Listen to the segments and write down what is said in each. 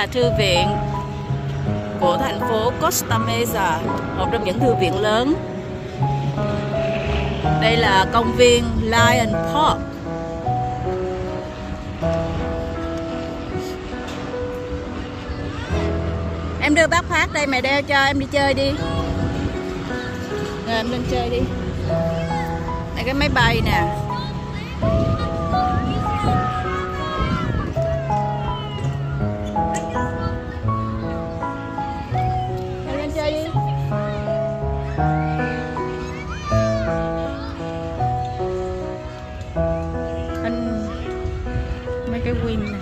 là thư viện của thành phố Costa Mesa, một trong những thư viện lớn. Đây là công viên Lion Park. Em đưa bác Phát đây, mày đeo cho em đi chơi đi. Rồi em lên chơi đi. Đây cái máy bay nè. Em lên chơi đi. Anh mấy cái win nè.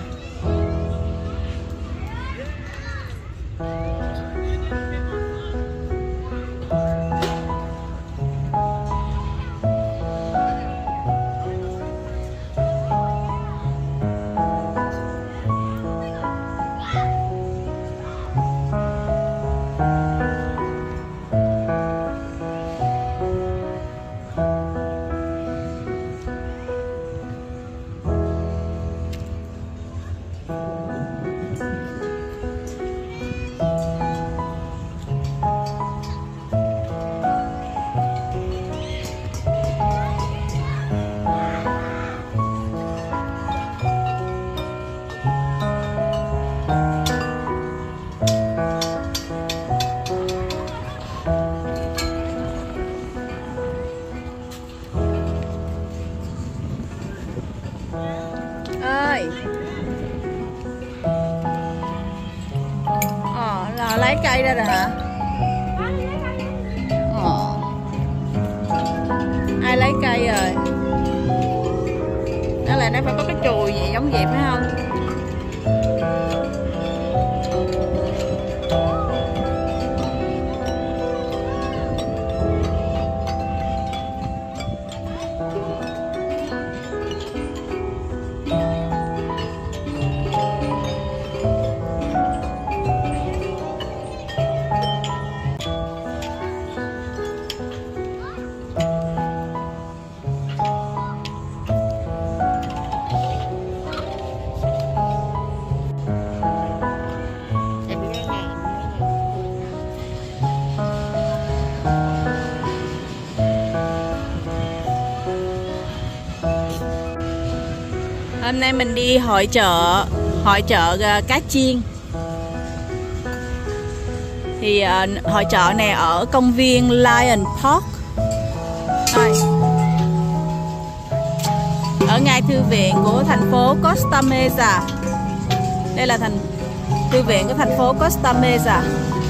Ơi là lấy cây ra rồi hả? Ai lấy cây rồi? Đó là nó phải có cái chùi gì giống vậy phải không? Hôm nay mình đi hội chợ cá chiên. Thì hội chợ này ở công viên Lion Park. Rồi. Ở ngay thư viện của thành phố Costa Mesa. Đây là thư viện của thành phố Costa Mesa.